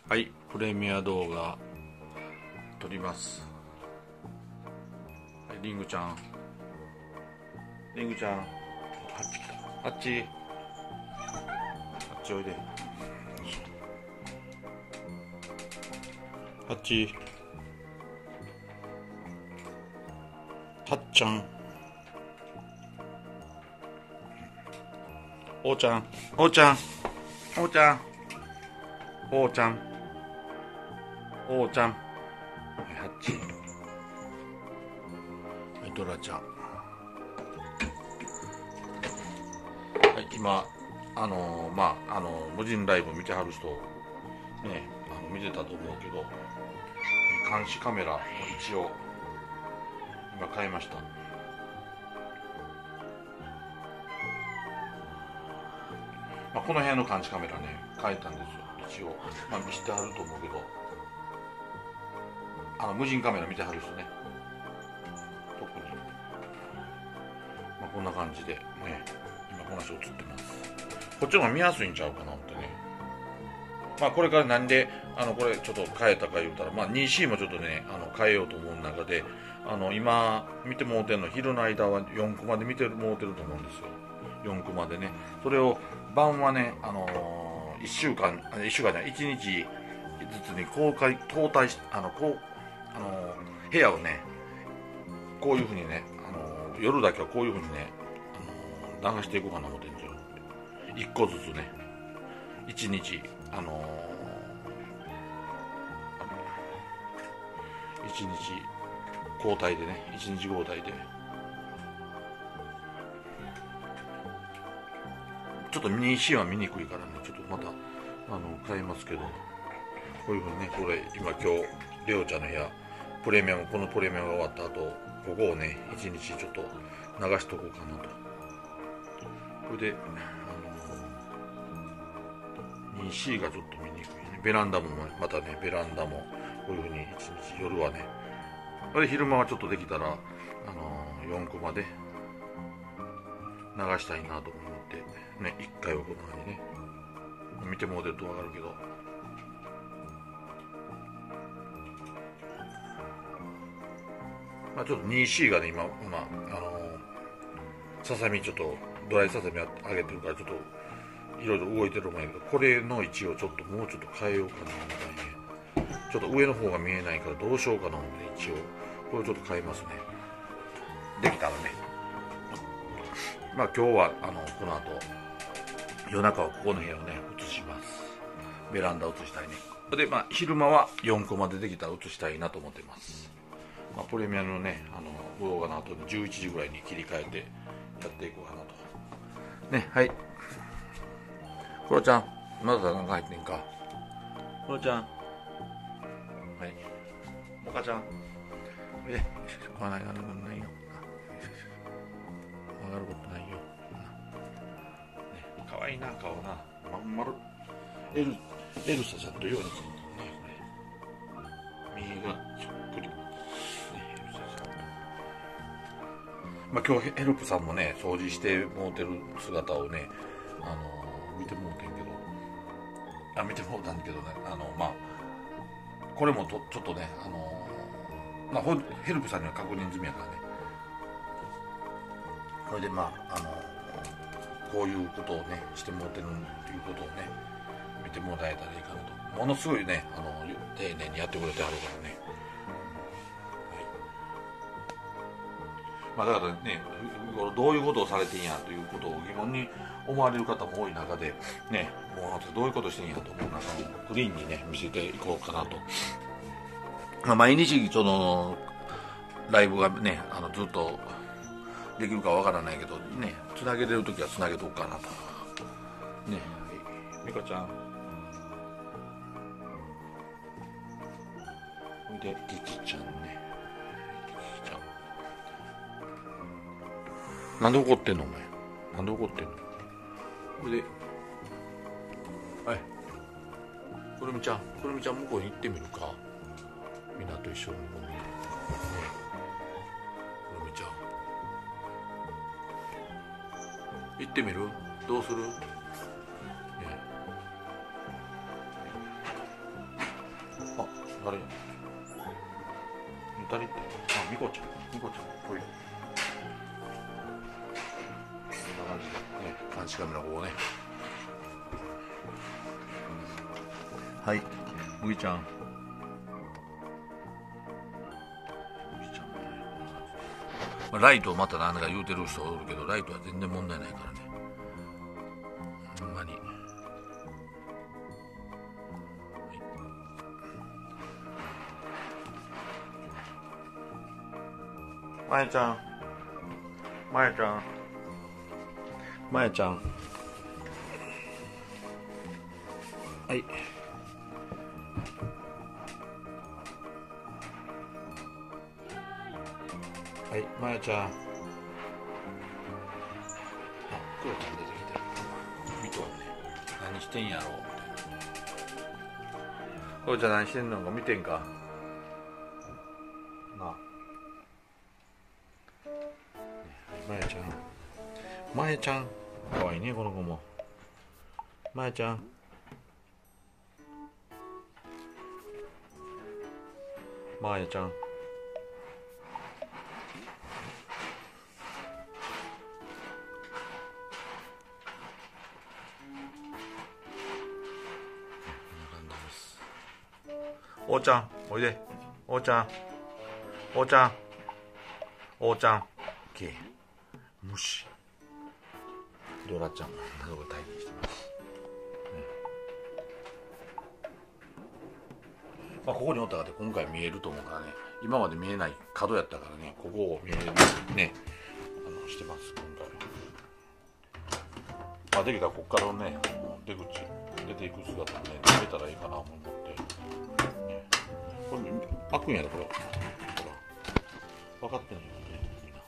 はい、プレミア動画撮ります。はい、リングちゃん、リングちゃん、あっち来た、あっち、あっちおいで、あっち、たっちゃん、おうちゃん、おうちゃん、おうちゃん、おうちゃん、おうちゃん、はい、あっち、はい、ドラちゃん。はい、今、無人ライブ見てはる人、ね、見てたと思うけど、監視カメラを一応、今買いました。この辺の監視カメラね、変えたんですよ、一応。見せてはると思うけど、無人カメラ見てはる人ね、特に。こんな感じでね、今この人映ってます。こっちの方が見やすいんちゃうかなってね。これからなんでこれちょっと変えたか言うたら、2C もちょっとね変えようと思う中で、今見てもうてんの、昼の間は4コマで見てもうてると思うんですよ。4コマでね、それを晩はね、1週間1週間じゃない、1日ずつに交代し、部屋をね、こういうふうにね、夜だけはこういうふうにね、流していこうかな思ってるんですよ。1個ずつね、1日1日交代でね、1日交代で、ちょっと2Cは見にくいからね、ちょっとまた変えますけど、こういうふうにね、これ今りょうちゃんの部屋、このプレミアムが終わった後、ここをね1日ちょっと流しとこうかなと。これで2C がちょっと見にくいね。ベランダもまたね、ベランダもこういうふうに1日夜はね、これ昼間はちょっとできたら4コマで流したいなと思ってね、1回はこんな感じね、見てもらってると分かるけど、ちょっと 2C がね今ささみちょっとドライささみ上げてるから、ちょっといろいろ動いてるもんやけど、これの位置をちょっともうちょっと変えようかなみたいね。ちょっと上の方が見えないからどうしようかなみたいな、一応これをちょっと変えますね、できたらね。今日はこの後夜中はここの部屋をね映します。ベランダ映したいね。で昼間は4コマでできたら映したいなと思ってます。プレミアのね動画の後に11時ぐらいに切り替えてやっていこうかなとね。はい、コロちゃん、まだ何か入ってんか。コロちゃん、はい、モカちゃん、こないなることないよ、上がることないよ、ね、かわいいな顔な、まん丸エルサちゃんとようにするね、これ右がそっくりね、エルサちゃん。今日ヘルプさんもね掃除してもうてる姿をね見てもうてんけど、見てもうたんだけどね、これもちょっとねヘルプさんには確認済みやからね。これでこういうことをねしてもうてるっていうことをね見てもらえたらいいかなと。ものすごいね丁寧にやってくれてはるからね、だからね、どういうことをされてんやということを疑問に思われる方も多い中でね、もうどういうことしてんやと思う中をクリーンにね見せていこうかなと。毎日そのライブがねずっとできるかわからないけどね、つなげれるときはつなげとくかなとね。ミカちゃん、ほいでキキちゃんね、キキちゃん、なんで怒ってんのお前、なんで怒ってんの。これで、はい、くるみちゃん向こうに行ってみるか、みんなと一緒にね、くるみちゃん行ってみる、どうする、ね、 誰や誰って、あ、みこちゃん、こい。こんな感じでね、監視カメラをね。はい、麦ちゃん。ライトまた何か言うてる人おるけど、ライトは全然問題ないからね。ほんまに。まやちゃん、まやちゃん、まやちゃん。はい。はい、まやちゃん。あ、クロちゃん出てきてる。見とんね。何してんやろうみたいな。クロちゃん何してんのか見てんか。なあ。まやちゃん。まやちゃん。かわいいね、この子も。まやちゃん。まやちゃん。おーちゃん、おいで。おーちゃん、おーちゃん、おーちゃん。けえ。無視。ドラちゃんも謎が待機してます。まあ、ここにおったかって今回見えると思うからね。今まで見えない角やったからね、ここを見えるね、してます、今回。まあ、できたらここからね、出口、出ていく姿をね、見れたらいいかなと思って。これ開くんやろ、これ。ほら。分かってんのよね、みんな。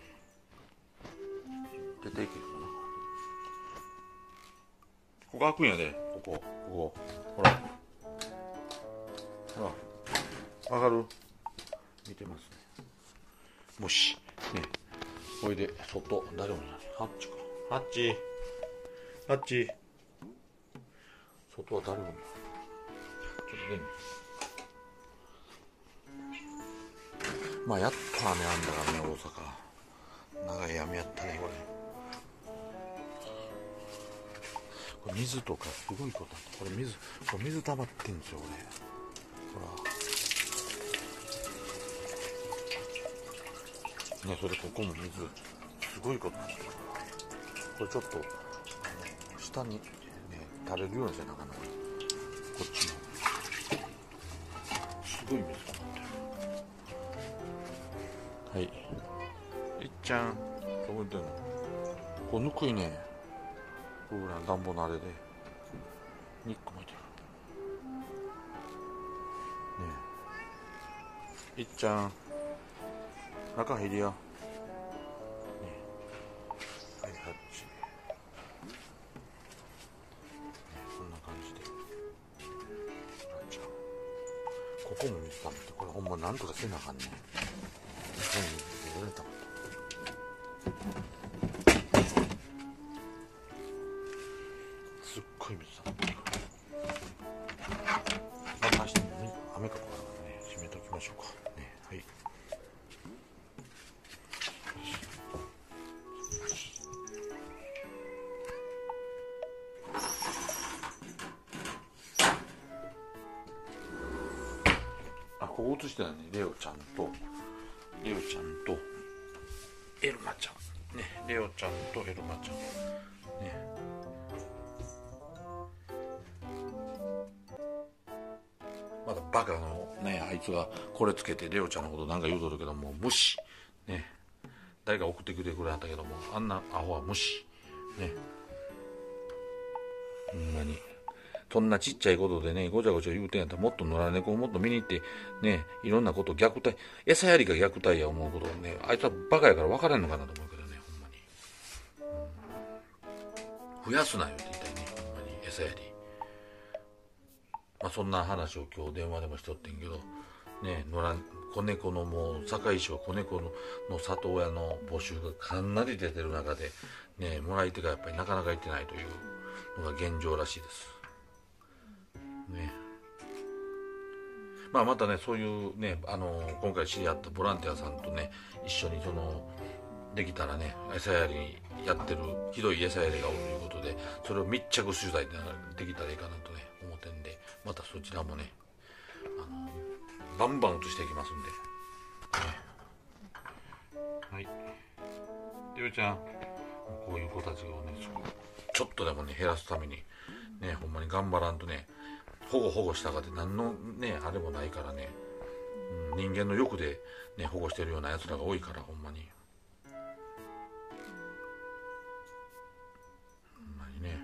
出ていけるかな。ここ開くんやで、ここ。ほら。ほら。わかる？見てますね。もし。ね。これで、外、誰もいない。ハッチか。ハッチ。外は誰もいない。ちょっとね。まあやった雨あんだからね、大阪。長い雨やったね、これ水とかすごいことだった。これ水溜まってんですよ、これ。ほら。ね、それここも水、すごいことになってる。これちょっと、下にね、垂れるようにせなあかんな。こっちも。すごい水がなってる。はい。いっちゃん、どこ行ってんの？これぬくいね。これぐらいの暖房のあれで。ニックもいてる。ねえ。いっちゃん、中入りや。ねえ。はい、ハッチ。こんな感じで。ここも水溜めて、これほんまなんとかせなあかんね。すっごい水だ。また明日雨かかるからね、閉めておきましょうかね。はい。あ、ここ映してないね。レオちゃんとエルマちゃんね。レオちゃんとエルマちゃんね。まだバカのね、あいつがこれつけてレオちゃんのことなんか言うとるけども、無視ね。誰か送ってきてくれはったけども、あんなアホは無視ね。ほんまにそんなちっちゃいことでね、ごちゃごちゃ言うてんやったら、もっと野良猫をもっと見に行ってね、いろんなこと虐待、餌やりが虐待や思うことをね、あいつはバカやから分からんのかなと思うけどね、ほんまに、増やすなよって言いたいね、ほんまに餌やり。まあそんな話を今日電話でもしとってんけどね、子猫のもう堺市は子猫の里親の募集がかなり出てる中でね、もらい手がやっぱりなかなかいってないというのが現状らしいですね。 まあ、またねそういうね、今回知り合ったボランティアさんとね一緒にできたらね、餌やりやってるひどい餌やりがおるということで、それを密着取材できたらいいかなとね思ってんで、またそちらもねバンバン移していきますんで、はい。りょうちゃん、こういう子たちをねちょっとでもね減らすためにね、ほんまに頑張らんとね、保護したかって何のねあれもないからね、人間の欲でね保護してるようなやつらが多いから、ほんまにね、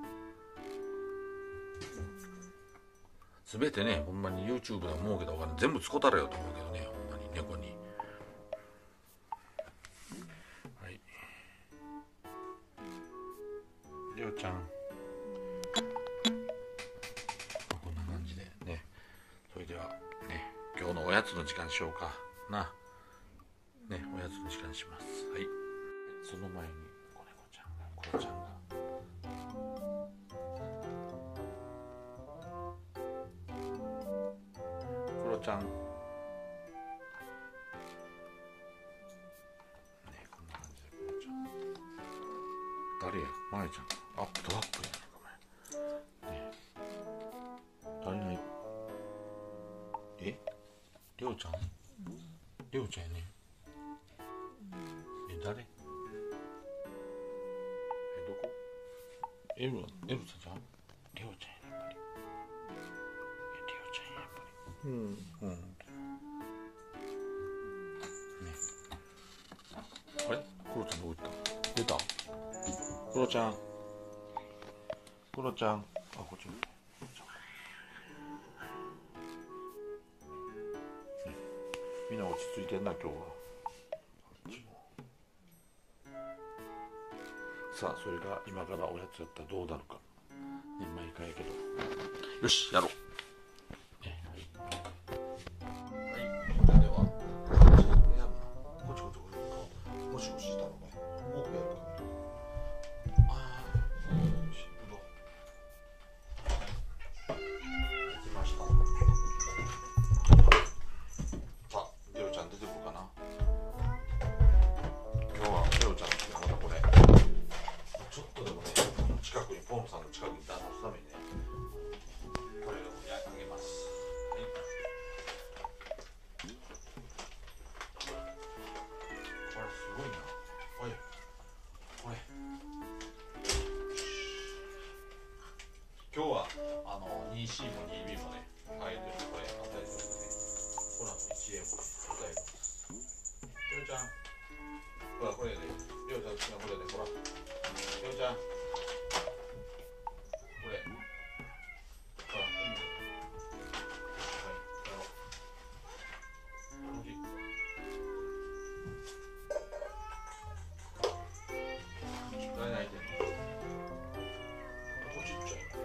全てねほんまに YouTube で儲けたお金全部使ったらよと思うけどね、ほんまに猫に。はい、りょうちゃん、こんな感じでね、それではね今日のおやつの時間しようかな。ね、おやつの時間します。はい。その前に子猫ちゃんが、コロちゃんがコロちゃんね、こんな感じでコロちゃん。誰や、まえちゃん、アップとアップやな、ね、誰ない。りょうちゃん、りょうちゃんやね。誰？どこ？エルサちゃん？りょうちゃんやっぱり。りょうちゃんやっぱり。ね。あれ？クロちゃんどこ行った？出た？クロちゃん。クロちゃん。あ、こっち。みんな落ち着いてんな今日は。さあ、それが今からおやつやったらどうなるか、ね、毎回やけど、よしやろう。今日は2C も 2B もね、あえてこれ与えてるんで、この後1円も与えます。りょうちゃん、ほらこれで、りょうちゃん好きなこれで、ほら、りょうちゃん、これ、ほら、いいね。はい、やろう。右。誰泣いてんの？これちっちゃい。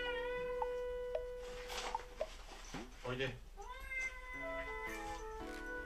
おいで。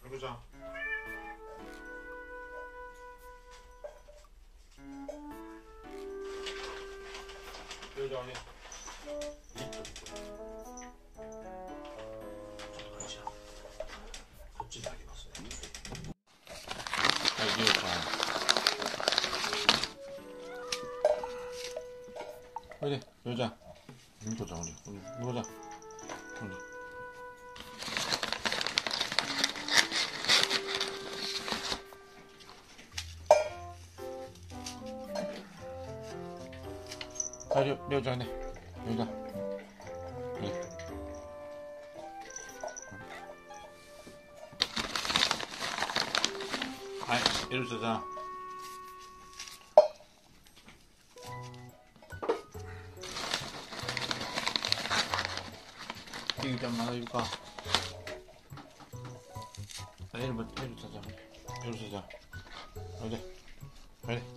みこちゃん。みこちゃんね。リット。ちょっと感じな。こっちにあげますね。はい、りょうちゃん。おいで、りょうちゃん。みこちゃん、おいで。みこちゃん。おいで。はい、りょうちゃんね。りょうちゃん。はい、エルサちゃん。キキちゃんまだいるか。エルサちゃん。エルサちゃん。おいで。おいで。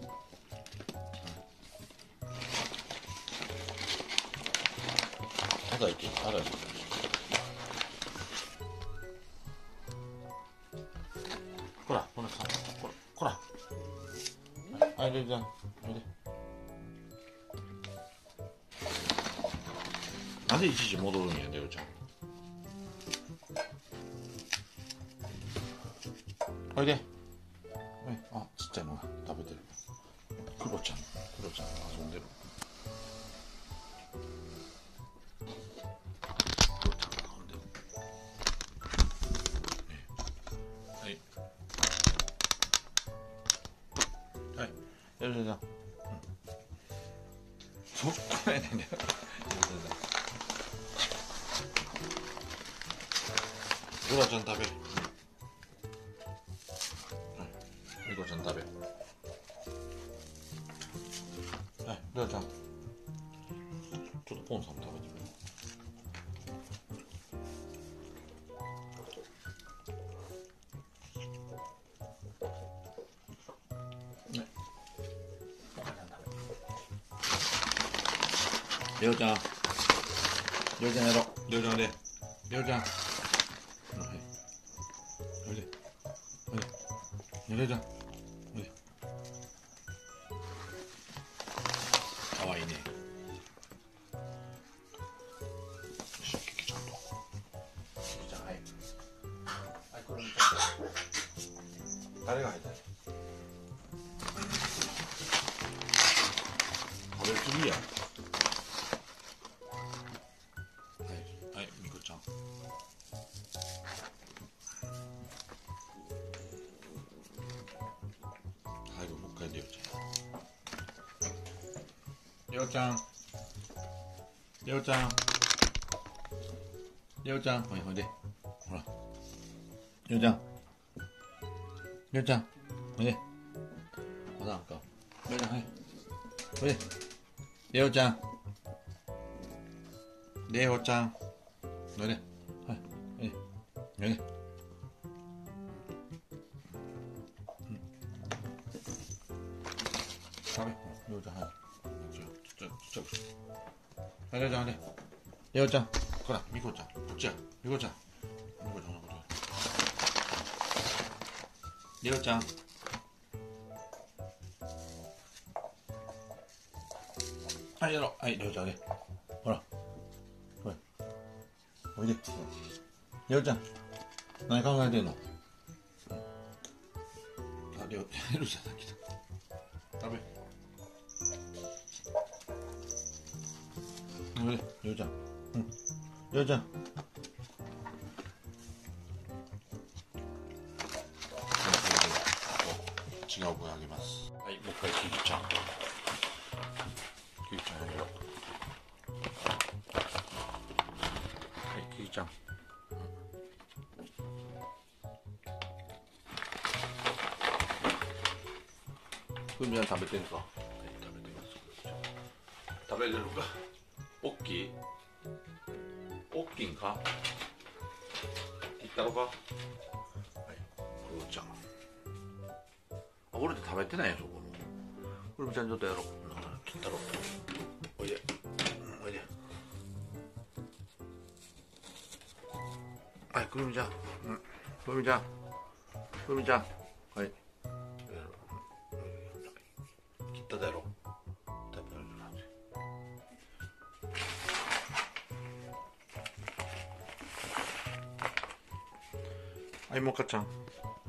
まだ行け。まだ行け。こら、こらさ、こら。はい、レイちゃん、おいで。なんでいちいち戻るんや、レオちゃん。おいで。あ、ちっちゃいのが食べてる。クロちゃん遊んでる。クロちゃんが遊んでる。はい。はい。エルサちゃん。そっからやねんね。ドラちゃん食べ。ミコちゃん食べ。はい、ドラちゃん。ちょっとポンさんも食べてみる。ね。レオちゃん。レオちゃんやろ。レオちゃんで。レオちゃん。はい。おいで。おいで。レオちゃん。おいで。かわいいね。よし、キキちゃんと。キキちゃん、はい。はい、これ見て。誰が入ったの？食べ過ぎや。はい、みこちゃん。最後もう一回レオちゃん。レオちゃん。レオちゃん。レオちゃん。ほいで。ほら。レオちゃん。レオちゃん。ほいで。まだなんか。レオちゃん、はい。ほいで。レオちゃん。レオちゃん。ほいで。はい。ほいで。ほいで。食べ。レオちゃん、はい。ちっちゃくして。はい、レオちゃん、はい。レオちゃん。ほら、ミコちゃん。こっちや。ミコちゃん。ミコちゃんのことや。レオちゃん。はい、やろう。はい、レオちゃんね。ほら。ほい。おいで。レオちゃん。何考えてんの？あ、レオちゃん来た。食べ。おいで、レオちゃん。うん。レオちゃん。違う子あげます。はい、もう一回キキちゃん。キキちゃんやるよ。はい、キキちゃん。ふみは食べてるか。はい、食べてます。食べれるか。おっきい。おっきいんか。いったろか。はい、クロちゃん。あ、俺って食べてないよ、そこも。クロちゃんちょっとやろう。切ったろ。おいで。おいで。はい、くるみちゃん。うん。くるみちゃん。 ふみちゃん、はい。切っただろ。食べられる感じ。はい、もかちゃん。はい、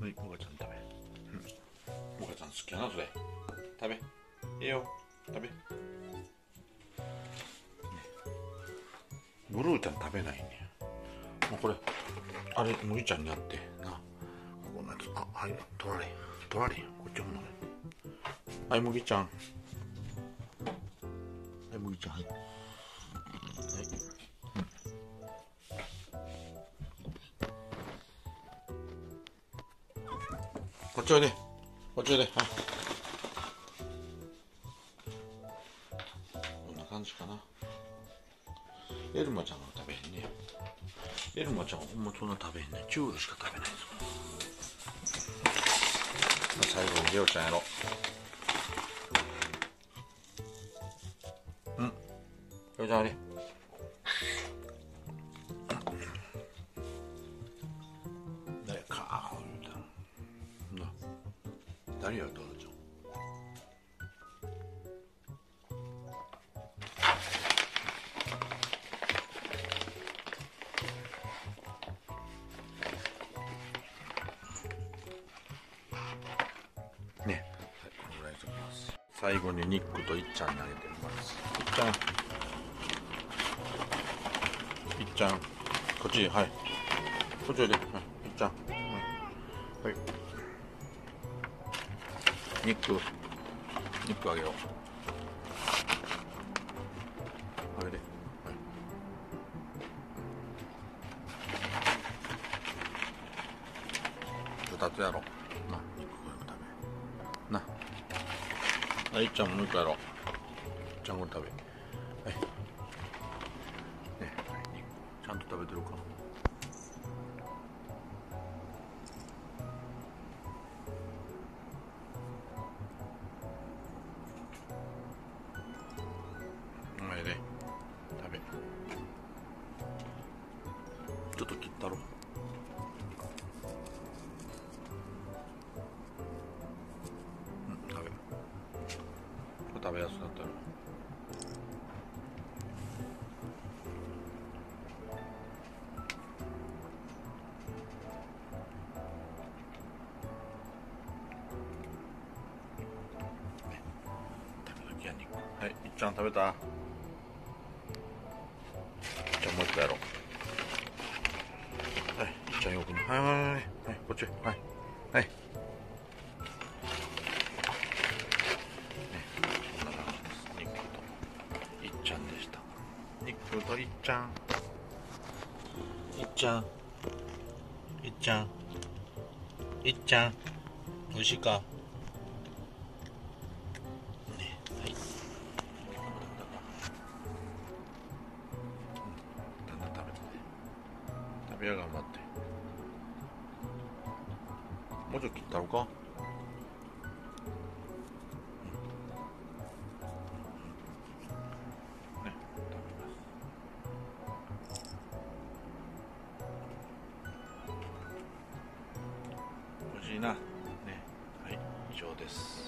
もかちゃん食べ。もかちゃん好きやな、それ。食べ。いいよ。食べ。ブルーちゃん食べないね。もうこれ、あれ、麦ちゃんにあって、な。ここのやつ、あ、はい、取られ。取られ。こっちものね。はい、麦ちゃん。はい、麦ちゃん、はい。はい。こっちおいで。こっちおいで。はい。こんな感じかな。エルマちゃんが食べへんね。エルマちゃんはほんまそんな食べへんね。チュールしか食べないです。最後にレオちゃんやろ。うん。レオちゃんあれ。誰かーみたいな。誰や、どうぞ。ね、このぐらいにしときます。最後にニックといっちゃんにあげてみます。いっちゃん、いっちゃん、こっち、はい、こっちおいで、はい、いっちゃん、はい、はい、ニックあげよう。あげて、はい、2つやろう。な、ニックこれも食べ。な、あ、いっちゃんももう1個やろう。いっちゃんこれ食べ。はい。ね、はい、ニック、ちゃんと食べてるか。お前で食べ。ちょっと切ったろ。うん、食べ。これ食べやすくなったら。はい、いっちゃん食べた。いっちゃんもう一個やろう。はい、いっちゃんよくね。はい、はい、はい、はい、こっち、はい、はい。ね、こんな感じです。ニックといっちゃんでした。ニックといっちゃん。いっちゃん。いっちゃん。いっちゃん。おいしいか。ね、はい。だんだん食べてね。食べや頑張って。もうちょっと切ったろか。ね、食べます。美味しいな。ね、はい、以上です。